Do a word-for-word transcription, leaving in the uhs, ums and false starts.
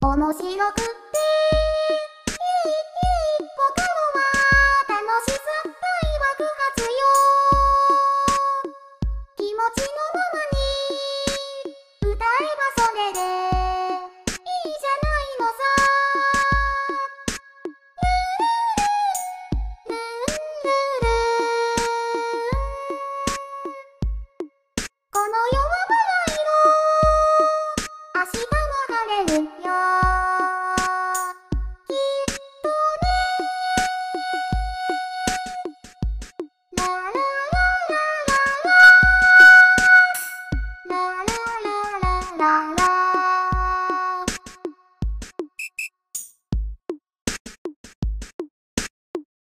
面白くっていい心は楽しさ大爆発よ。気持ちのままに歌えばそれでいいじゃないのさ。ルンルンルルン。この世はバラ色、明日も晴れるよ。きっとね。ララララララララララララ